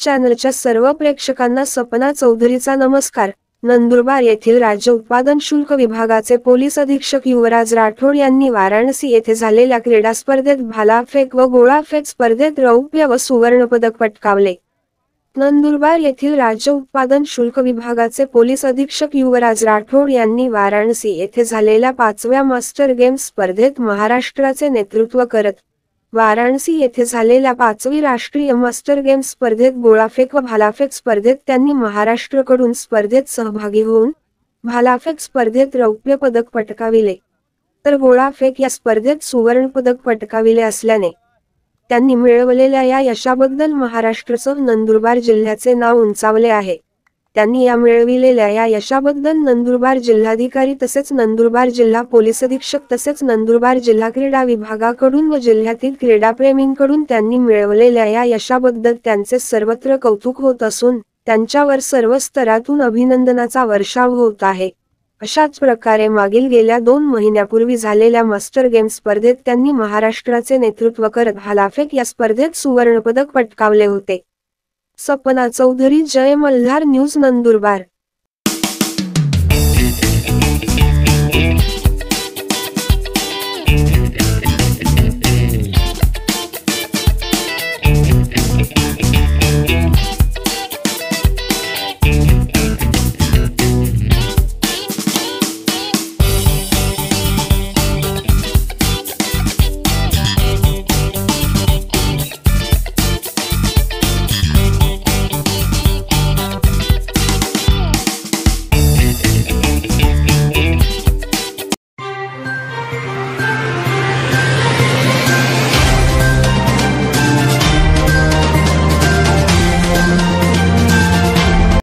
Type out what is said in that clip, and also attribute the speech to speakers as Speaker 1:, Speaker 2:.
Speaker 1: चॅनलच्या सर्व प्रेक्षकांना सपना चौधरीचा नमस्कार। नंदुरबार येथील राज्य उत्पादन शुल्क विभागाचे पोलीस अधीक्षक युवराज राठोड यांनी वाराणसी येथे झालेल्या क्रीडा स्पर्धेत भालाफेक व गोळाफेक स्पर्धेत रौप्य व सुवर्ण पदक पटकावले। नंदुरबार येथील राज्य उत्पादन शुल्क विभागाचे पोलीस अधीक्षक युवराज राठोड यांनी वाराणसी येथे झालेल्या 5व्या मास्टर गेम्स स्पर्धेत महाराष्ट्राचे नेतृत्व करत वाराणसी येथे झालेल्या 5वी राष्ट्रीय मास्टर गेम्स स्पर्धेत गोळाफेक व भालाफेक स्पर्धेत त्यांनी महाराष्ट्राकडून स्पर्धेत सहभागी होऊन भालाफेक स्पर्धेत रौप्य पदक पटकाविले, तर गोळाफेक या स्पर्धेत सुवर्ण पदक पटकाविले असल्याने त्यांनी मिळवलेल्या या यशाबद्दल महाराष्ट्रासह नंदुरबार जिल्ह्याचे नाव उंचावले आहे। त्यांनी या मिळविलेल्या या यशाबद्दल नंदुरबार जिल्हाधिकारी तसेच नंदुरबार जिल्हा पोलीस अधीक्षक तसेच नंदुरबार जिल्हा क्रीडा विभागाकडून व जिल्ह्यातील क्रीडाप्रेमींकडून त्यांनी मिळवलेल्या या यशाबद्दल त्यांचे सर्वत्र कौतुक होत असून त्यांच्यावर सर्व स्तरातून अभिनंदनाचा वर्षाव होत आहे। अशाच प्रकारे मागील गेल्या 2 महिन्यापूर्वी झालेल्या मास्टर गेम्स स्पर्धेत त्यांनी महाराष्ट्राचे नेतृत्व करत भालाफेक या स्पर्धेत सुवर्णपदक पटकावले होते। सपना चौधरी, जय मल्हार न्यूज, नंदुरबार।